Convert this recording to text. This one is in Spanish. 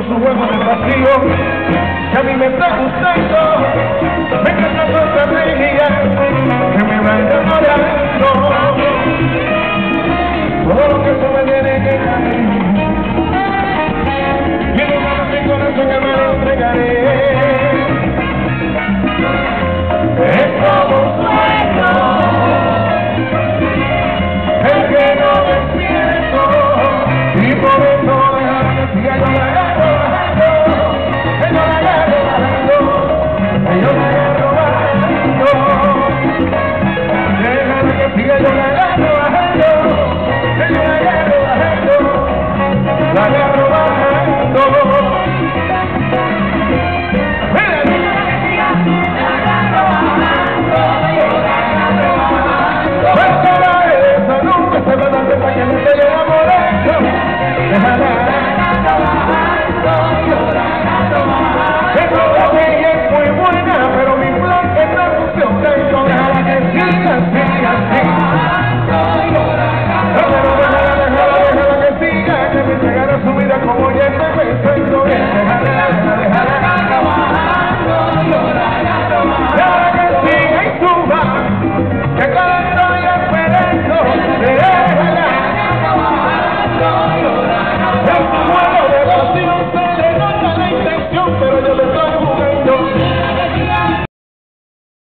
su juego en el vacío, que a mí me está gustando, me encanta su estrategia, que me va enamorando, todo lo que